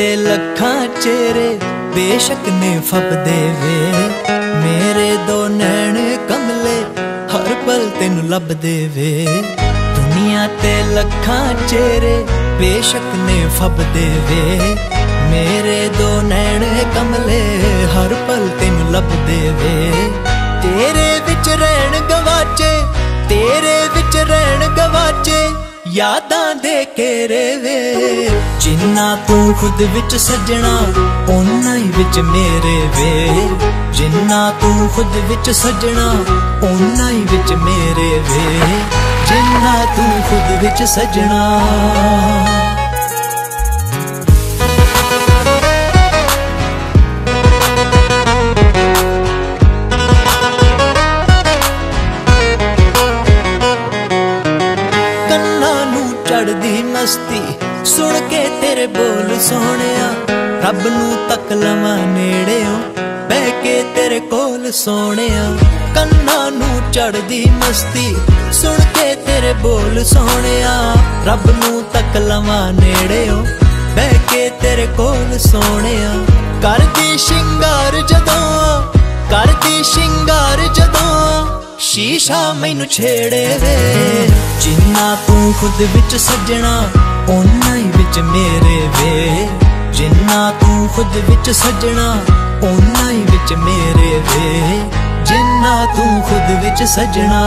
लखां चेहरे बेशक ने फबदे वे, मेरे दो नैन कमले हर पल तेनू लभदे वे। दुनिया ते लखां चेहरे बेशक ने फबदे वे, मेरे दो नैन कमले हर पल तेनू लभदे वे। तेरे विच रहन गवाचे, तेरे विच रहन गवाचे, यादां दे घेरे वे। जिन्ना तू खुद विच सजना ओना ही विच मेरे वे, जिन्ना तू खुद विच सजना ओना ही विच मेरे वे, जिन्ना तू खुद विच सजना। चढ़दी मस्ती सुन के तेरे बोल सोहणिया, रब नू तक लवां नेड़ेओ बह के तेरे कोल सोहणिया। कन्नां नू चढ़दी मस्ती सुन के तेरे बोल सोहणिया, रब नू तक लवां नेड़ेओ बह के तेरे कोल सोहणिया। करदी शिंगार जदों, करदी शिंगार जदों, शीशा मैनू छेड़े वे। जिन्ना तू खुद विच सजना ओना ही विच मेरे वे, जिन्ना तू खुद विच सजना ओना ही विच मेरे वे, जिन्ना तू खुद विच सजना।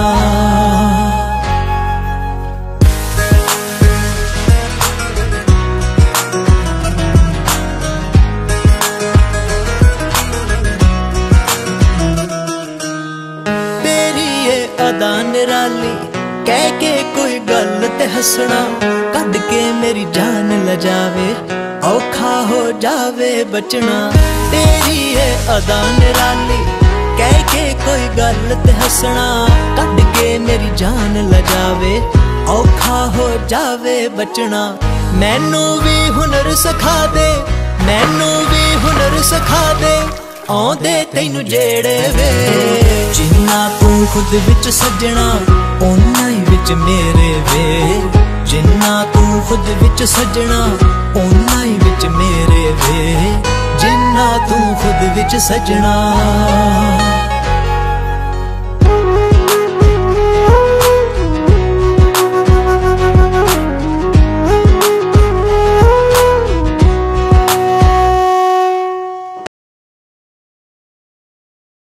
अदा निराली कह के कोई गल ते हसना, कद के मेरी जान लजावे औखा हो जावे बचना। तेरी है अदा निराली कह के कोई गल ते हसना, कद के मेरी जान लजावे औखा हो जावे बचना। मैनू भी हुनर सिखा दे, मैनू भी हुनर सिखा दे, आउंदे तैनू जेड़े वे। जिन्ना तू खुद विच सजना ओना ही विच मेरे वे, जिन्ना तू खुद विच सजना ओना ही विच मेरे वे, जिन्ना तू खुद विच सजना।